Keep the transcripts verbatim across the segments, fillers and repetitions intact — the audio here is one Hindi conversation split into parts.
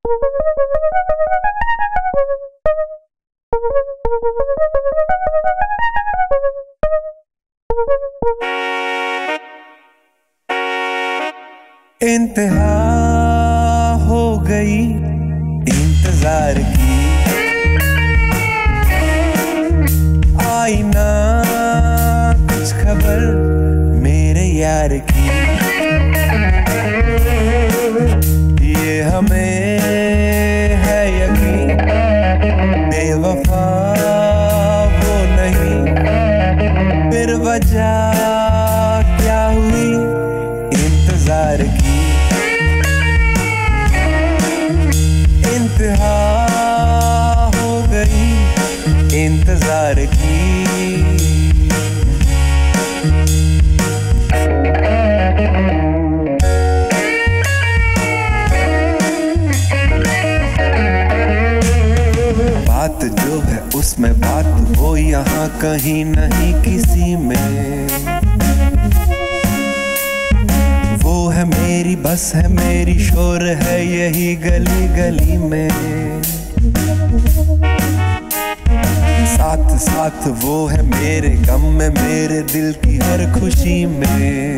इंतहा हो गई इंतजार की, आई ना कुछ खबर मेरे यार की। ये हमें है यकीन बेवफा वो नहीं, फिर वजह क्या हुई इंतजार की। इंतहा हो गई इंतजार की। बात जो है उसमें बात वो यहाँ कहीं नहीं किसी में, वो है मेरी बस है मेरी शोर है यही गली गली में। साथ साथ वो है मेरे गम में मेरे दिल की हर खुशी में।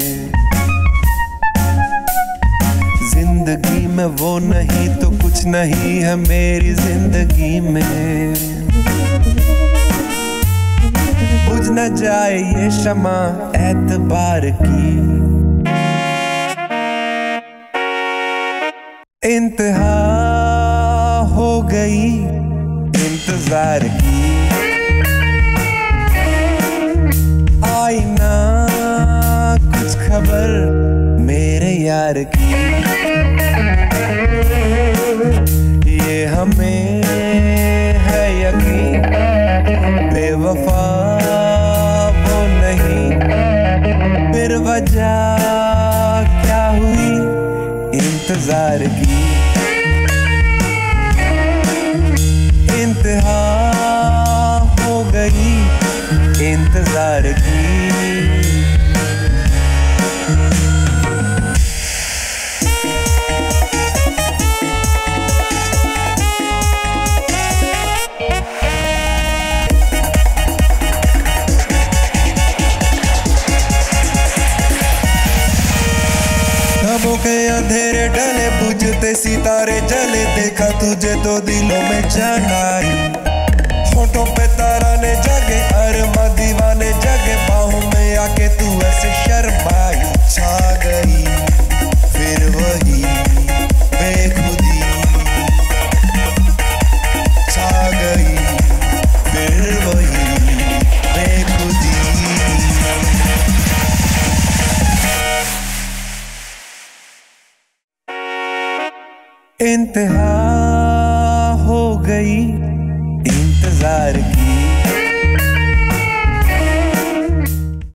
जिंदगी में वो नहीं तो कुछ नहीं है मेरी जिंदगी में। बुझ न जाए ये शमा एतबार की। इंतहा हो गई इंतजार की, आई ना कुछ खबर मेरे यार की। ये हमें है यकीन बेवफा वो नहीं, फिर वजह क्या हुई इंतजार की। इंतहा हो गई इंतजार की। ख्वाबों के अंधेरे डले बुझते सितारे जले, देखा तुझे तो दिलों में जान आई। होठों पे ताराने जगे अरमा दीवाने जगे, बाहों में आके तू ऐसे शर्माई। छा गई फिर वही बेखुदी, छा गई फिर वही बेखुदी। इंतहा हो गई इंतजार की,